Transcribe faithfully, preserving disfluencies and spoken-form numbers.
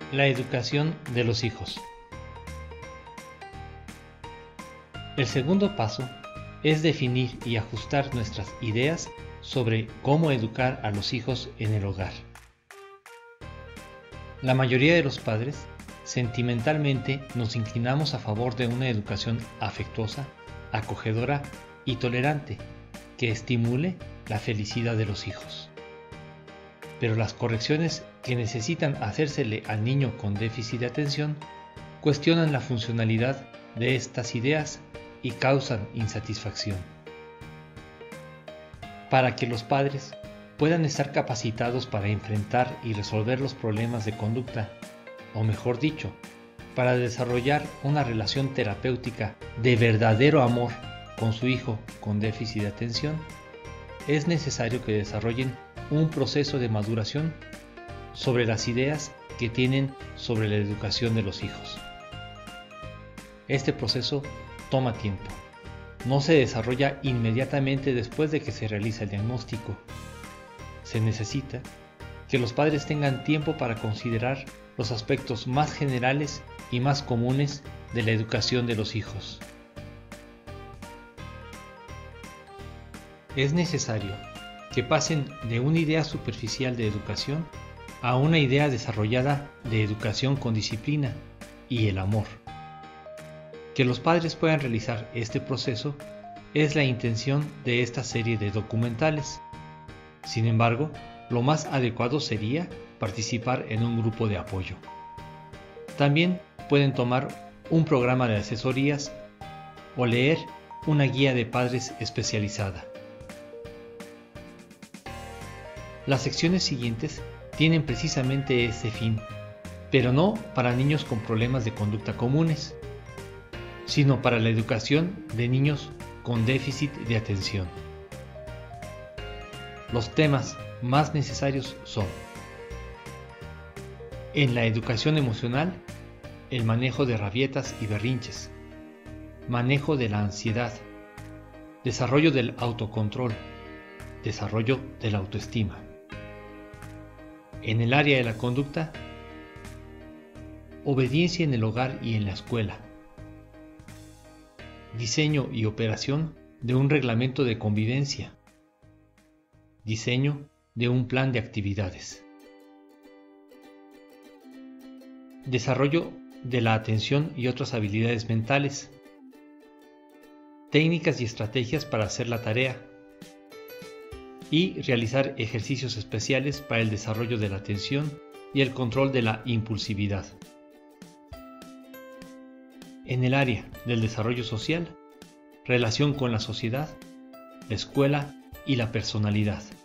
La educación de los hijos. El segundo paso es definir y ajustar nuestras ideas sobre cómo educar a los hijos en el hogar. La mayoría de los padres, sentimentalmente, nos inclinamos a favor de una educación afectuosa, acogedora y tolerante que estimule la felicidad de los hijos. Pero las correcciones que necesitan hacérsele al niño con déficit de atención cuestionan la funcionalidad de estas ideas y causan insatisfacción. Para que los padres puedan estar capacitados para enfrentar y resolver los problemas de conducta, o mejor dicho, para desarrollar una relación terapéutica de verdadero amor con su hijo con déficit de atención, es necesario que desarrollen un proceso de maduración sobre las ideas que tienen sobre la educación de los hijos. Este proceso toma tiempo. No se desarrolla inmediatamente después de que se realiza el diagnóstico. Se necesita que los padres tengan tiempo para considerar los aspectos más generales y más comunes de la educación de los hijos. Es necesario que pasen de una idea superficial de educación a una idea desarrollada de educación con disciplina y el amor. Que los padres puedan realizar este proceso es la intención de esta serie de documentales. Sin embargo, lo más adecuado sería participar en un grupo de apoyo. También pueden tomar un programa de asesorías o leer una guía de padres especializada. Las secciones siguientes tienen precisamente ese fin, pero no para niños con problemas de conducta comunes, sino para la educación de niños con déficit de atención. Los temas más necesarios son: en la educación emocional, el manejo de rabietas y berrinches, manejo de la ansiedad, desarrollo del autocontrol, desarrollo de la autoestima. En el área de la conducta, obediencia en el hogar y en la escuela, diseño y operación de un reglamento de convivencia, diseño de un plan de actividades, desarrollo de la atención y otras habilidades mentales, técnicas y estrategias para hacer la tarea, y realizar ejercicios especiales para el desarrollo de la atención y el control de la impulsividad. En el área del desarrollo social, relación con la sociedad, la escuela y la personalidad.